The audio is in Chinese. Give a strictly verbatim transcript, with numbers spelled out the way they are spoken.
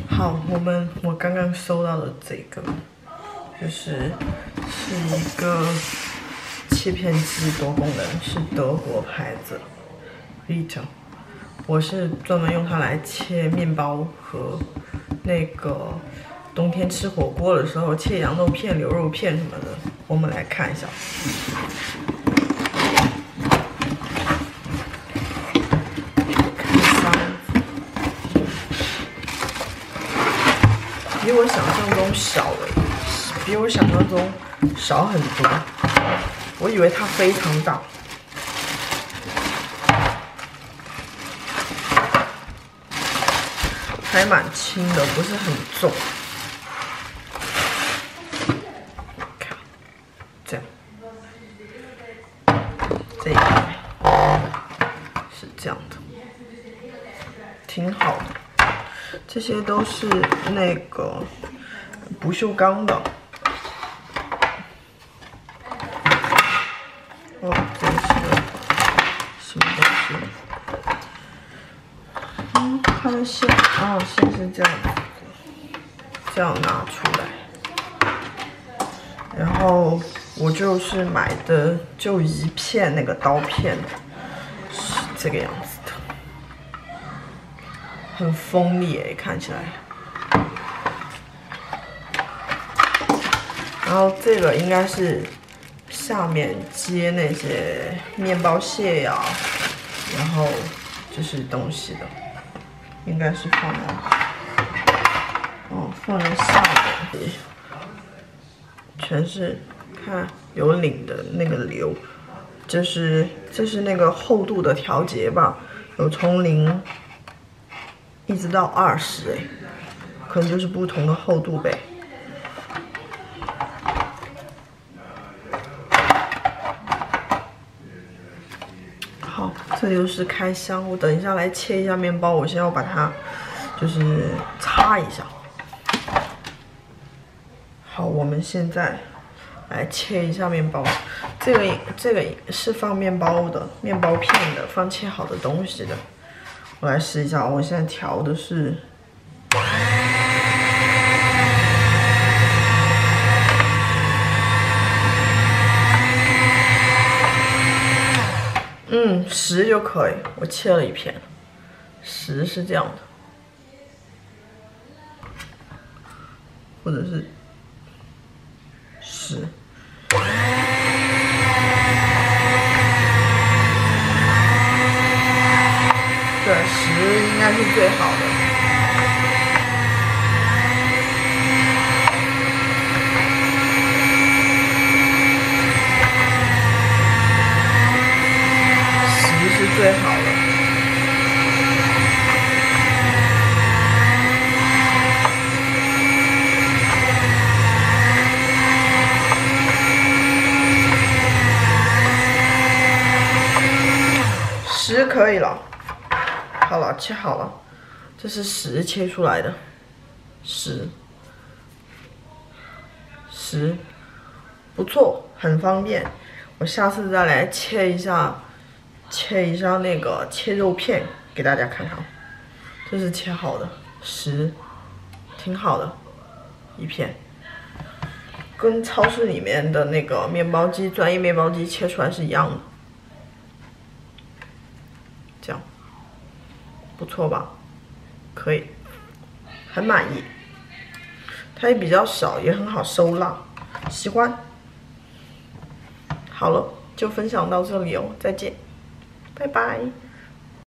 好，我们我刚刚收到的这个，就是是一个切片机多功能，是德国牌子 Ritter。我是专门用它来切面包和那个冬天吃火锅的时候切羊肉片、牛肉片什么的。我们来看一下。 比我想象中少了，比我想象中少很多。我以为它非常大，还蛮轻的，不是很重。看，这样，这一块是这样的，挺好的。 这些都是那个不锈钢的。哦，这是什么东西？嗯，它的线，哦，线是这样子，这样拿出来。然后我就是买的就一片那个刀片，是这个样子。 很锋利诶，看起来。然后这个应该是下面接那些面包屑呀、啊，然后这是东西的，应该是放在哦放在下面，全是看有领的那个流，这是这是那个厚度的调节吧，有从零。 一直到二十哎，可能就是不同的厚度呗。好，这就是开箱。我等一下来切一下面包，我先要把它就是擦一下。好，我们现在来切一下面包。这个这个是放面包的，面包片的，放切好的东西的。 我来试一下，我现在调的是，嗯，十就可以。我切了一片，十是这样的，或者是十。 对，十应该是最好的。十是最好的。十可以了。 好了，切好了，这是十切出来的，十，十，不错，很方便。我下次再来切一下，切一下那个切肉片给大家看看。这是切好的，十，挺好的，一片，跟超市里面的那个面包机专业面包机切出来是一样的。这样。 不错吧？可以，很满意。它也比较少，也很好收纳，喜欢。好了，就分享到这里哦，再见，拜拜。